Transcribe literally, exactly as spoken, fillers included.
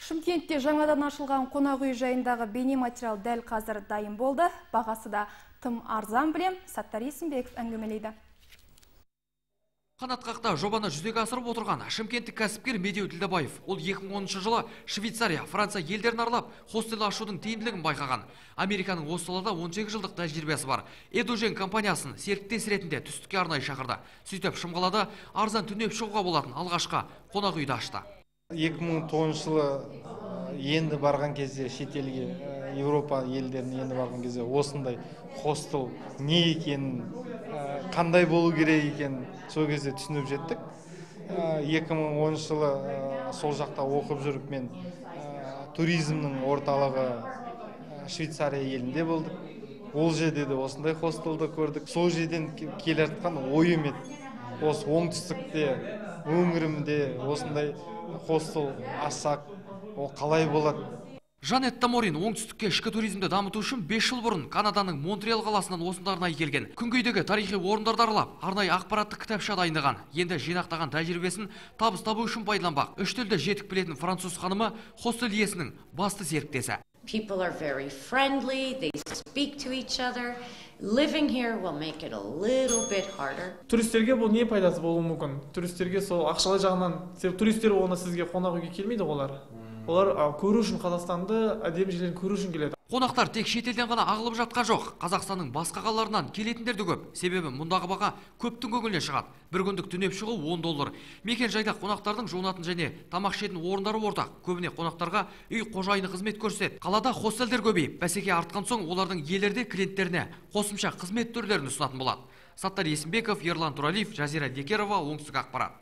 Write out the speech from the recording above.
Шымкентте жаңадан ашылған қонақ үй жайындағы бейнематериал дәл қазір дайын болды. Бағасы да тым арзан білем. Саттар Есімбеков әңгімелейді. Қанатқақта жобаны жүзеге асырып отырған шымкенттік кәсіпкер Медеу Ділдебаев. Ол екі мың оныншы жылы Швейцария, Франция елдерін аралап, хостел ашудың тиімділігін байқаған. Американың осы салада он сегіз жылдық тәжірибесі бар. Эдужен компаниясын серіктес ретінде түстікке арнайы шақырды. Сөйтіп Шымқалада арзан түнеп шығуға болатын алғашқы қонақ үйді ашты. екі мың тоғызыншы жылы енді барған кезде шетелге, Еуропа елдеріне енді барған кезде осындай хостел не екенін, қандай болу керек екенін сол кезде түсініп жеттік. екі мың оныншы жылы сол жақта оқып жүріп мен туризмнің орталығы Швейцария елінде болдық. Ол жерде де осындай хостелді көрдік. Сол жерден келе жатқан ойым еді. Осы оңтүстікте, өңірімде осындай хостел ашсақ, ол қалай болады? Жанет Таморин оңтүстікке ішкі туризмді дамыту үшін бес жыл бұрын Канаданың Монтреал қаласынан осында арнайы келген. Күнгейдегі тарихи орындарды аралап, арнайы ақпараттық кітапша дайындаған. Енді жинақтаған тәжірибесін табыс табу үшін пайдаланбақ. Үш тілді жетік білетін француз ханымы хостел иесінің басты серіктесі. People are very friendly, they speak to each other. Living here will make it a little bit harder. Туристерге бұл не пайдасы болуы мүмкін? Туристерге сол ақшалай жағынан, туристер оны сізге қонақ үйге келмейді олар. Олар көру үшін Қазақстанды, әдемі жерлерін көру үшін келеді. Қонақтар тек шетелден ғана ағылып жатқан жоқ. Қазақстанның басқа қалаларынан келетіндер де көп. Себебі мұндағы баға көптің көңіліне шығады. Бір күндік түнеп шығу он доллар. Мекен жайда қонақтардың жуынатын және тамақ ішетін орындары ортақ. Көбіне қонақтарға үй қожайыны қызмет көрсетеді. Қалада хостелдер көбейіп, бәсеке артқан соң олардың иелері клиенттеріне қосымша қызмет түрлерін ұсынатын болады. Саттар Есімбеков, Ерлан Туралиев, Жазира Декерова, оңтүстік ақпарат.